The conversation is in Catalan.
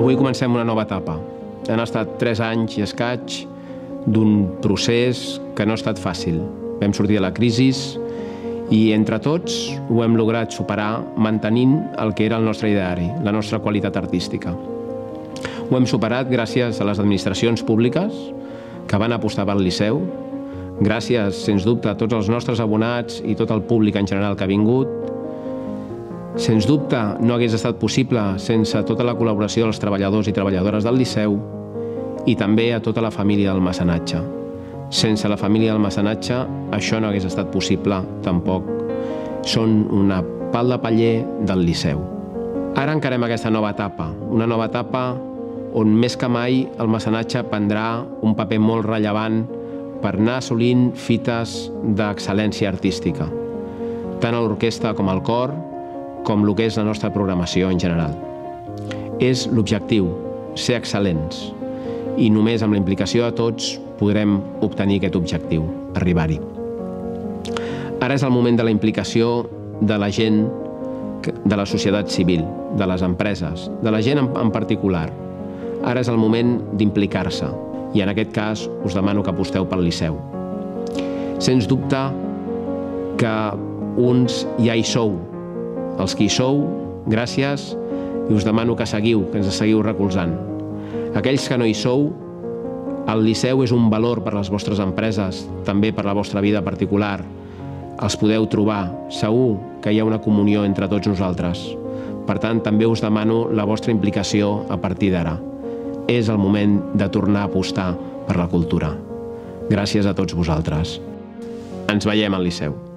Avui comencem una nova etapa. Han estat 3 anys i escaig d'un procés que no ha estat fàcil. Vam sortir de la crisi i entre tots ho hem lograt superar mantenint el que era el nostre ideari, la nostra qualitat artística. Ho hem superat gràcies a les administracions públiques que van apostar pel Liceu, gràcies, sens dubte, a tots els nostres abonats i tot el públic en general que ha vingut. Sens dubte, no hagués estat possible sense tota la col·laboració dels treballadors i treballadores del Liceu i també a tota la família del mecenatge. Sense la família del mecenatge, això no hagués estat possible tampoc. Són una pal de paller del Liceu. Ara encarem aquesta nova etapa, una nova etapa on més que mai el mecenatge prendrà un paper molt rellevant per anar assolint fites d'excel·lència artística, tant a l'orquestra com al cor, com el que és la nostra programació en general. És l'objectiu, ser excel·lents, i només amb la implicació de tots podrem obtenir aquest objectiu, arribar-hi. Ara és el moment de la implicació de la gent, de la societat civil, de les empreses, de la gent en particular. Ara és el moment d'implicar-se i en aquest cas us demano que aposteu pel Liceu. Sens dubte que uns ja hi sou. Els que hi sou, gràcies, i us demano que seguiu, que ens seguiu recolzant. Aquells que no hi sou, el Liceu és un valor per a les vostres empreses, també per a la vostra vida particular. Els podeu trobar, segur que hi ha una comunió entre tots nosaltres. Per tant, també us demano la vostra implicació a partir d'ara. És el moment de tornar a apostar per la cultura. Gràcies a tots vosaltres. Ens veiem al Liceu.